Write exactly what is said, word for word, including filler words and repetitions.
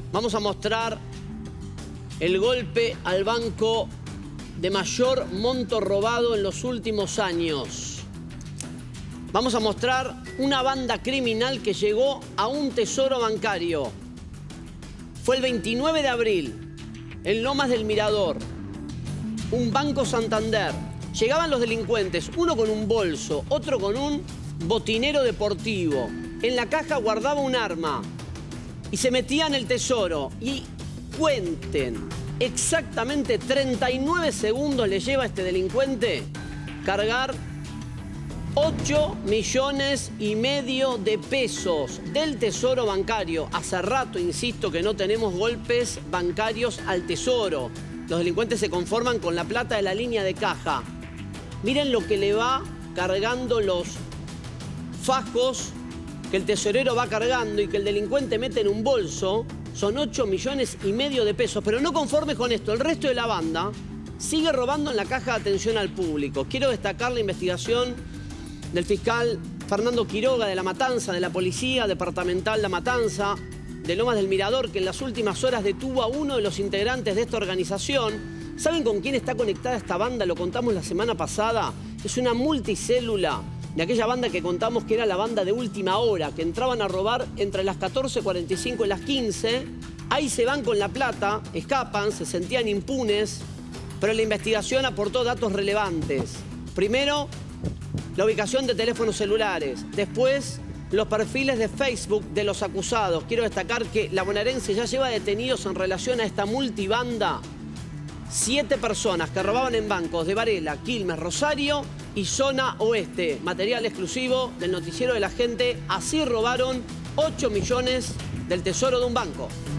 Vamos a mostrar el golpe al banco de mayor monto robado en los últimos años. Vamos a mostrar una banda criminal que llegó a un tesoro bancario. Fue el veintinueve de abril, en Lomas del Mirador, un Banco Santander. Llegaban los delincuentes, uno con un bolso, otro con un botinero deportivo. En la caja guardaba un arma y se metía en el tesoro. Y cuenten, exactamente treinta y nueve segundos le lleva a este delincuente cargar ocho millones y medio de pesos del tesoro bancario. Hace rato, insisto, que no tenemos golpes bancarios al tesoro. Los delincuentes se conforman con la plata de la línea de caja. Miren lo que le va cargando los fajos que el tesorero va cargando y que el delincuente mete en un bolso. Son ocho millones y medio de pesos. Pero no conforme con esto, el resto de la banda sigue robando en la caja de atención al público. Quiero destacar la investigación del fiscal Fernando Quiroga de La Matanza, de la Policía Departamental La Matanza, de Lomas del Mirador, que en las últimas horas detuvo a uno de los integrantes de esta organización. ¿Saben con quién está conectada esta banda? Lo contamos la semana pasada. Es una multicélula de aquella banda que contamos que era la banda de última hora, que entraban a robar entre las catorce cuarenta y cinco y las quince. Ahí se van con la plata, escapan, se sentían impunes, pero la investigación aportó datos relevantes. Primero, la ubicación de teléfonos celulares. Después, los perfiles de Facebook de los acusados. Quiero destacar que la bonaerense ya lleva detenidos en relación a esta multibanda siete personas que robaban en bancos de Varela, Quilmes, Rosario y zona oeste. Material exclusivo del noticiero de la gente. Así robaron ocho millones del tesoro de un banco.